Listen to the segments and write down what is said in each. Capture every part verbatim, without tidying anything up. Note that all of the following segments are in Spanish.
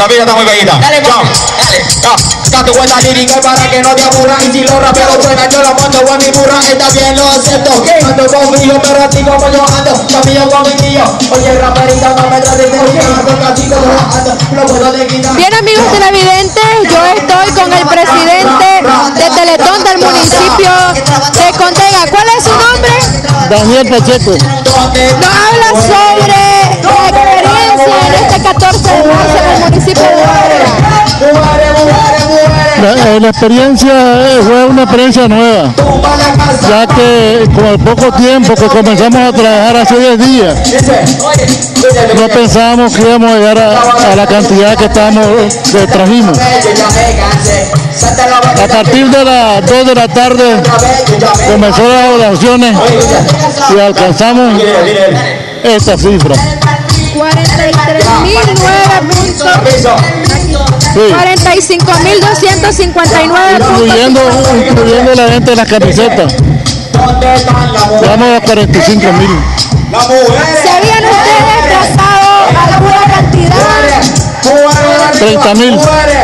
También está muy bellita. Dale, Chao. dale. Está tu cuenta lírica para que no te aburras. Y si los raperos suenan, yo lo mando con mi burra. Está bien, lo acepto. Ando conmigo, pero a ti como yo ando. Conmigo con mi tío. Oye, raperita, no me trates de oye. Ando casi como ando. No puedo de quitar. Bien, amigos televidentes, yo estoy con el presidente de Teletón del municipio de Contega. ¿Cuál es su nombre? Daniel Pacheco. Nos habla sobre la experiencia en este catorce de marzo en el municipio de Contega. La, la experiencia fue una experiencia nueva, ya que con el poco tiempo que comenzamos a trabajar hace diez días, no pensábamos que íbamos a llegar a, a la cantidad que, estamos, que trajimos. A partir de las dos de la tarde comenzó las oraciones y alcanzamos esta cifra. cuarenta y tres mil nueve puntos. cuarenta y cinco mil doscientos cincuenta y nueve incluyendo, incluyendo la gente de las camisetas. Llegamos a cuarenta y cinco mil. ¿Se habían ustedes trazado alguna cantidad? treinta mil.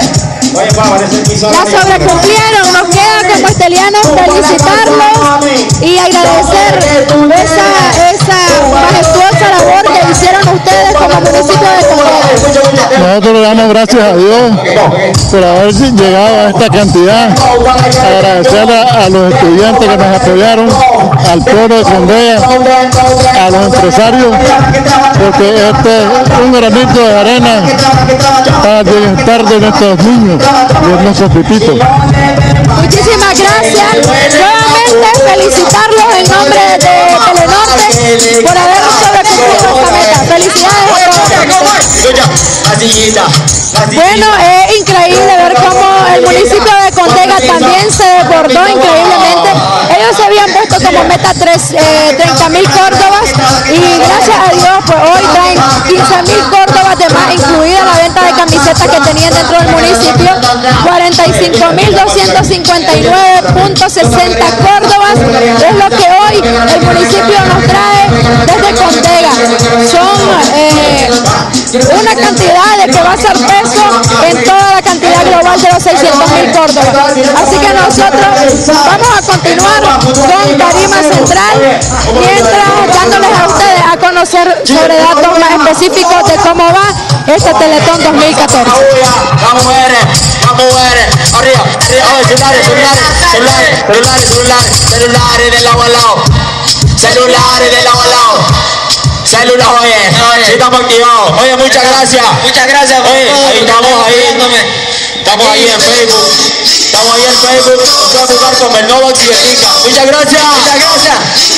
La sobrecumplieron. Nos queda como estelianos felicitarlos y agradecer esa, esa majestuosa labor que hicieron ustedes como municipio de Contega. Nosotros le damos gracias a Dios por haber llegado a esta cantidad. Agradecer a, a los estudiantes que nos apoyaron, al pueblo de Contega, a los empresarios, porque este es un granito de arena para el bienestar de nuestros niños y de nuestros pipitos. Muchísimas gracias. Nuevamente felicitarlos en nombre de Telenorte por haber sobrecumplido esta meta. Felicidades a todos. Bueno, es increíble ver cómo el municipio de Contega también se desbordó increíblemente. Ellos se habían puesto como meta treinta mil córdobas y gracias a Dios pues hoy traen quince mil córdobas de más, incluida la venta de camisetas que tenían dentro del municipio. cuarenta y cinco mil doscientos cincuenta y nueve punto sesenta córdobas es lo que hoy el municipio nos trae desde Contega. Son eh, una cantidad de que va a ser peso en toda la cantidad global de los seiscientos mil córdobas. Así que nosotros vamos a continuar con Tarima Central, mientras dándoles a ustedes a conocer sobre datos más específicos de cómo va este Teletón dos mil catorce. Vamos a ver, vamos a ver, arriba, arriba, celulares, celulares, celulares, celulares, celulares, celulares del lado al lado, celulares del lado al lado, celular, oye, sí estamos activados, oye, muchas gracias, Muchas gracias. oye, ahí estamos ahí, estamos ahí en Facebook, estamos ahí en Facebook, nos pueden buscar como el Nova Occidentica, muchas gracias, muchas gracias.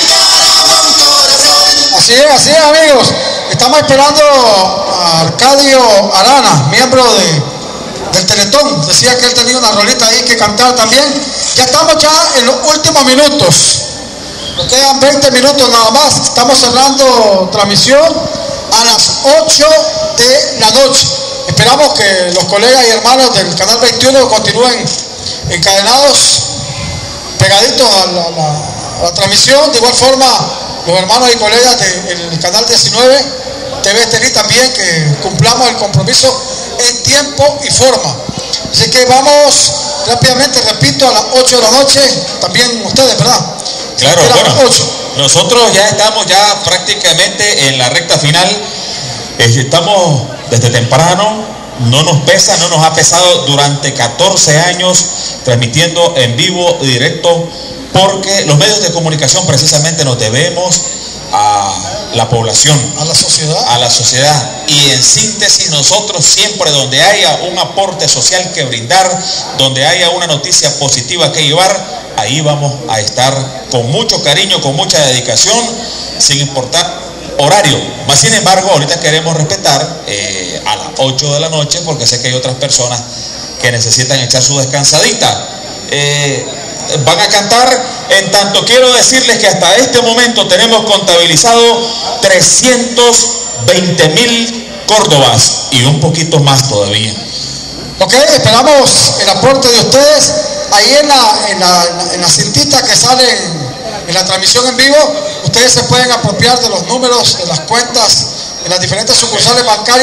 Así es, así es, amigos. Estamos esperando a Arcadio Arana, miembro de, del Teletón. Decía que él tenía una rolita ahí que cantar también. Ya estamos ya en los últimos minutos. Nos quedan veinte minutos nada más. Estamos cerrando transmisión a las ocho de la noche. Esperamos que los colegas y hermanos del Canal veintiuno continúen encadenados, pegaditos a la, la, a la transmisión. De igual forma, los hermanos y colegas del Canal diecinueve, T V Estelí también, que cumplamos el compromiso en tiempo y forma. Así que vamos rápidamente, repito, a las ocho de la noche, también ustedes, ¿verdad? Claro, bueno, nosotros ya estamos ya prácticamente en la recta final, estamos desde temprano, no nos pesa, no nos ha pesado durante catorce años transmitiendo en vivo, directo, porque los medios de comunicación precisamente nos debemos a la población, a la sociedad, a la sociedad, y en síntesis nosotros siempre donde haya un aporte social que brindar, donde haya una noticia positiva que llevar, ahí vamos a estar con mucho cariño, con mucha dedicación, sin importar horario. Más sin embargo, ahorita queremos respetar eh, a las ocho de la noche, porque sé que hay otras personas que necesitan echar su descansadita. Eh, van a cantar, en tanto quiero decirles que hasta este momento tenemos contabilizado trescientos veinte mil córdobas y un poquito más todavía. Ok, esperamos el aporte de ustedes. Ahí en la, en la, en la cintita que sale en, en la transmisión en vivo, ustedes se pueden apropiar de los números de las cuentas en las diferentes sucursales bancarias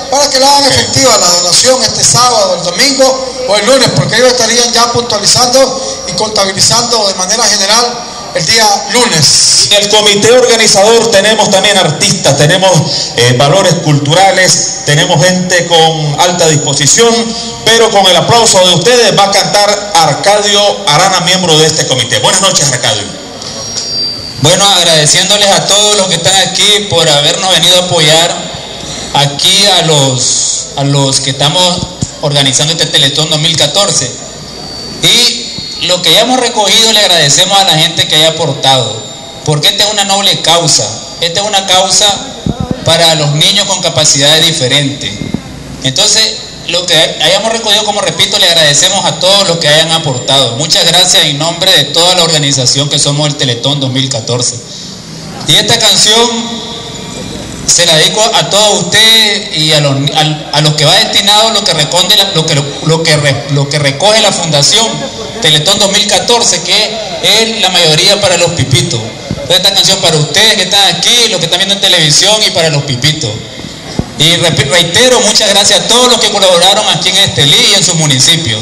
para que la hagan efectiva la donación este sábado, el domingo o el lunes, porque ellos estarían ya puntualizando y contabilizando de manera general el día lunes. En el comité organizador tenemos también artistas, tenemos eh, valores culturales, tenemos gente con alta disposición, pero con el aplauso de ustedes va a cantar Arcadio Arana, miembro de este comité. Buenas noches, Arcadio. Bueno, agradeciéndoles a todos los que están aquí por habernos venido a apoyar aquí a los, a los que estamos organizando este Teletón dos mil catorce. Y lo que ya hemos recogido le agradecemos a la gente que haya aportado, porque esta es una noble causa. Esta es una causa para los niños con capacidades diferentes. Entonces, lo que hayamos recogido, como repito, le agradecemos a todos los que hayan aportado. Muchas gracias en nombre de toda la organización que somos el Teletón dos mil catorce. Y esta canción se la dedico a todos ustedes y a los, a, a los que va destinado lo que, reconde la, lo, que, lo, que, lo que recoge la Fundación Teletón dos mil catorce, que es la mayoría para los pipitos. Entonces, esta canción para ustedes que están aquí, los que están viendo en televisión, y para los pipitos. Y reitero, muchas gracias a todos los que colaboraron aquí en Estelí y en sus municipios.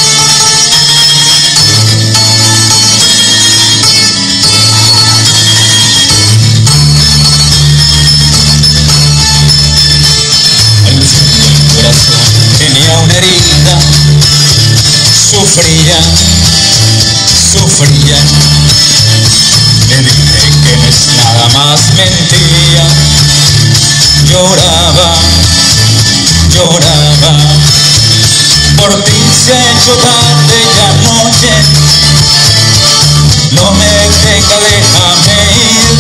Al fondo del corazón tenía una herida, sufría, sufría. Le dije que no es nada más mentira. Lloraba, lloraba, por ti se ha hecho tarde ya noche, no me deja, déjame ir.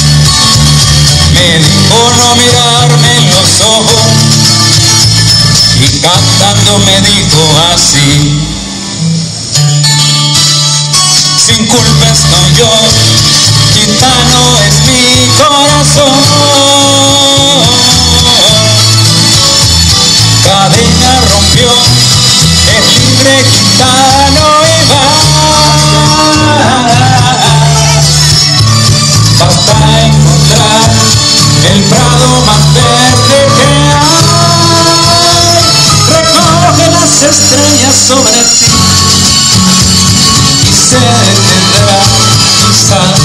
Me dijo no mirarme en los ojos y cantando me dijo así: sin culpa estoy yo, gitano es mi corazón. Cadena rompió, es libre gitano y va. Basta encontrar el prado más verde que hay. Recoge las estrellas sobre ti y se detendrá, quizá,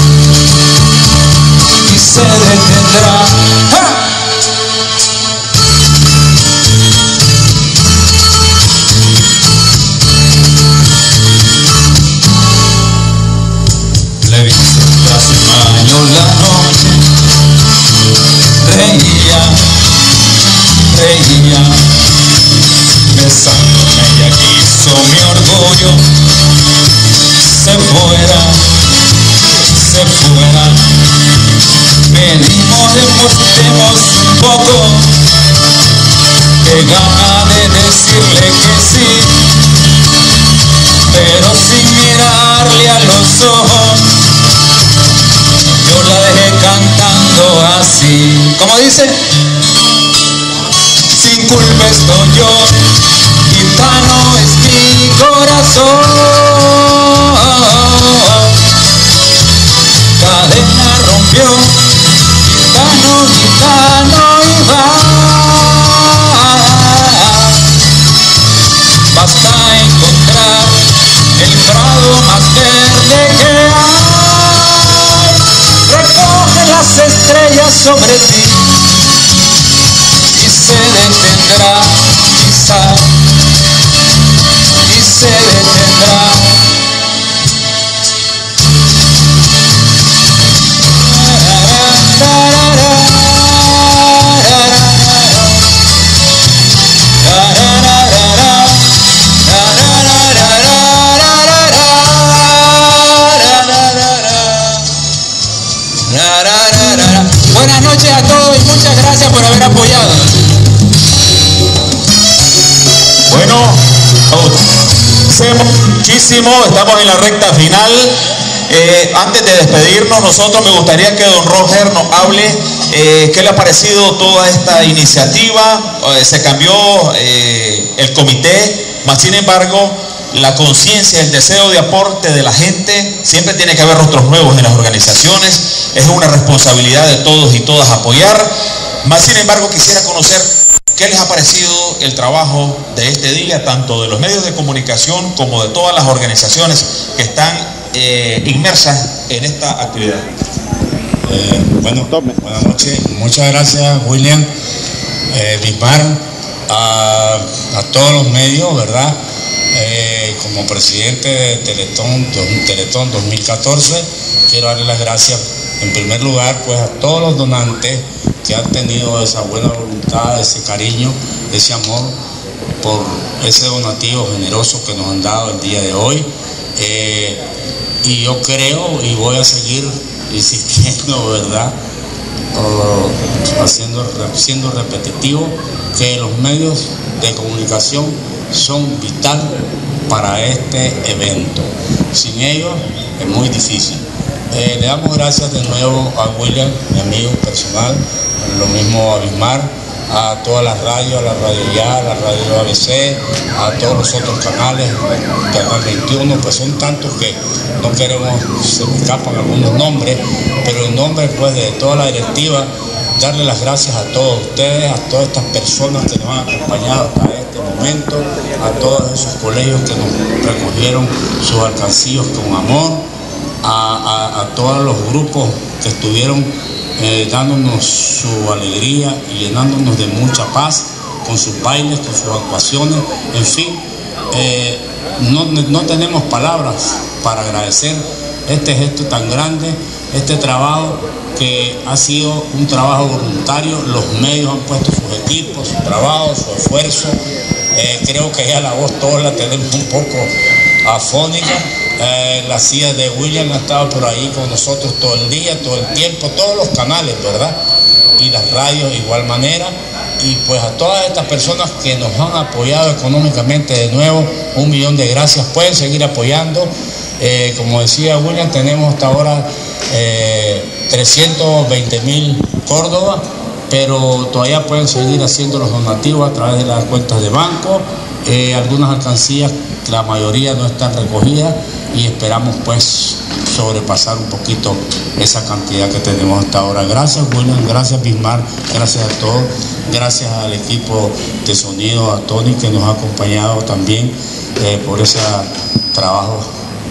y se detendrá. ¡Ja! Le vi tras un año la noche, reía, reía, besándome ella quiso mi orgullo se fuera, se fuera. Venimos, demostremos un poco, que gana de decirle que sí, pero sin mirarle a los ojos. Yo la dejé cantando así. ¿Cómo dice? Sin culpa estoy yo, gitano es mi corazón. Cadena rompió, gitano, gitano y va. Basta encontrar el prado más verde que hay. Recoge las estrellas sobre ti y se detendrá, quizá, y se detendrá. Buenas noches a todos y muchas gracias por haber apoyado. Bueno, agradecemos muchísimo, estamos en la recta final. Eh, antes de despedirnos, nosotros me gustaría que don Roger nos hable eh, qué le ha parecido toda esta iniciativa. Eh, se cambió eh, el comité, mas sin embargo la conciencia, el deseo de aporte de la gente, siempre tiene que haber rostros nuevos en las organizaciones. Es una responsabilidad de todos y todas apoyar. Mas sin embargo quisiera conocer ¿qué les ha parecido el trabajo de este día, tanto de los medios de comunicación como de todas las organizaciones que están eh, inmersas en esta actividad? Eh, bueno, buenas noches. Muchas gracias, William, eh, Bismar, a, a todos los medios, ¿verdad? Eh, como presidente de Teletón, Teletón dos mil catorce, quiero darle las gracias en primer lugar pues a todos los donantes que han tenido esa buena voluntad, ese cariño, ese amor por ese donativo generoso que nos han dado el día de hoy. Eh, y yo creo y voy a seguir insistiendo, ¿verdad? O, haciendo, siendo repetitivo, que los medios de comunicación son vital para este evento. Sin ellos es muy difícil. Eh, le damos gracias de nuevo a William, mi amigo personal, lo mismo a Bismar, a todas las radios, a la Radio Ya, a la Radio A B C, a todos los otros canales, Canal veintiuno, pues son tantos que no queremos, se me escapan algunos nombres, pero en nombre pues de toda la directiva, darle las gracias a todos ustedes, a todas estas personas que nos han acompañado hasta este momento, a todos esos colegios que nos recogieron sus alcancíos con amor, a, a, a todos los grupos que estuvieron eh, dándonos su alegría y llenándonos de mucha paz con sus bailes, con sus actuaciones, en fin, eh, no, no tenemos palabras para agradecer este gesto tan grande, este trabajo que ha sido un trabajo voluntario. Los medios han puesto sus equipos, su trabajo, su esfuerzo. Eh, creo que ya la voz toda la tenemos un poco afónica. Eh, la silla de William ha estado por ahí con nosotros todo el día, todo el tiempo, todos los canales, ¿verdad? Y las radios de igual manera. Y pues a todas estas personas que nos han apoyado económicamente, de nuevo, un millón de gracias. Pueden seguir apoyando. Eh, como decía William, tenemos hasta ahora eh, trescientos veinte mil Córdoba, pero todavía pueden seguir haciendo los donativos a través de las cuentas de banco. Eh, algunas alcancías, la mayoría no están recogidas y esperamos pues sobrepasar un poquito esa cantidad que tenemos hasta ahora. Gracias William, gracias Bismar, gracias a todos, gracias al equipo de sonido, a Tony que nos ha acompañado también eh, por ese trabajo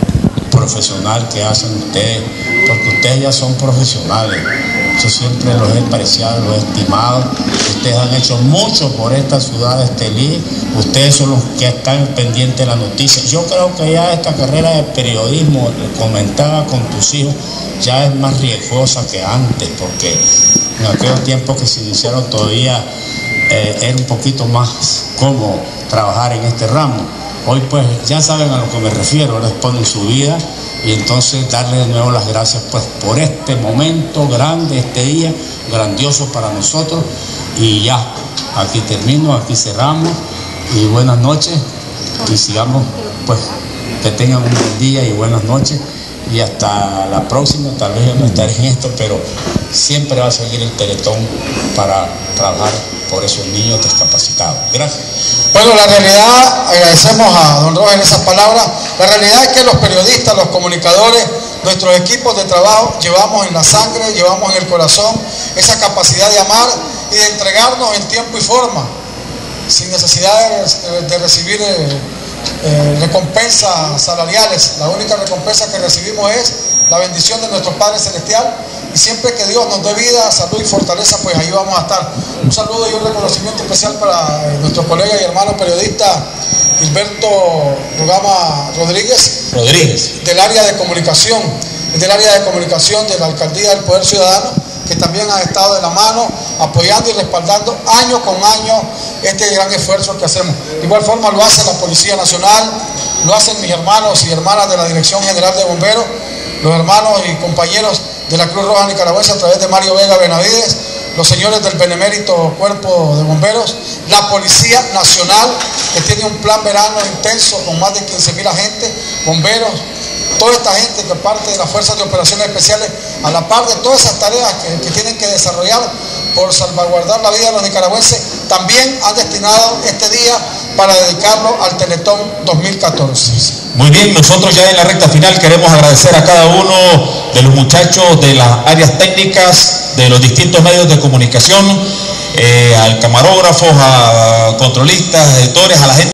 profesional que hacen ustedes, porque ustedes ya son profesionales. Yo siempre los he apreciado, los he estimado. Ustedes han hecho mucho por esta ciudad de Estelí. Ustedes son los que están pendientes de la noticia. Yo creo que ya esta carrera de periodismo, comentaba con tus hijos, ya es más riesgosa que antes, porque en aquellos tiempos que se iniciaron todavía eh, era un poquito más cómodo trabajar en este ramo. Hoy pues ya saben a lo que me refiero, ahora exponen su vida y entonces darle de nuevo las gracias pues por este momento grande, este día grandioso para nosotros. Y ya, aquí termino, aquí cerramos y buenas noches y sigamos pues, que tengan un buen día y buenas noches y hasta la próxima. Tal vez yo no estaré en esto, pero siempre va a seguir el Teletón para trabajar por esos niños discapacitados. Gracias. Bueno, la realidad, agradecemos a don Roger esas palabras, la realidad es que los periodistas, los comunicadores, nuestros equipos de trabajo, llevamos en la sangre, llevamos en el corazón esa capacidad de amar y de entregarnos en tiempo y forma, sin necesidad de, de recibir eh, eh, recompensas salariales. La única recompensa que recibimos es la bendición de nuestro Padre Celestial, y siempre que Dios nos dé vida, salud y fortaleza, pues ahí vamos a estar. Un saludo y un reconocimiento especial para eh, nuestro colega y hermano periodista Gilberto Rugama Rodríguez, Rodríguez, del área de comunicación, del área de comunicación de la Alcaldía del Poder Ciudadano, que también ha estado de la mano apoyando y respaldando año con año este gran esfuerzo que hacemos. De igual forma lo hace la Policía Nacional, lo hacen mis hermanos y hermanas de la Dirección General de Bomberos, los hermanos y compañeros de la Cruz Roja Nicaragüense a través de Mario Vega Benavides, los señores del Benemérito Cuerpo de Bomberos, la Policía Nacional, que tiene un plan verano intenso con más de quince mil agentes, bomberos, toda esta gente que parte de las Fuerzas de Operaciones Especiales, a la par de todas esas tareas que, que tienen que desarrollar por salvaguardar la vida de los nicaragüenses, también han destinado este día para dedicarlo al Teletón dos mil catorce. Muy bien, nosotros ya en la recta final queremos agradecer a cada uno de los muchachos de las áreas técnicas de los distintos medios de comunicación eh, al camarógrafo, a controlistas, editores, a la gente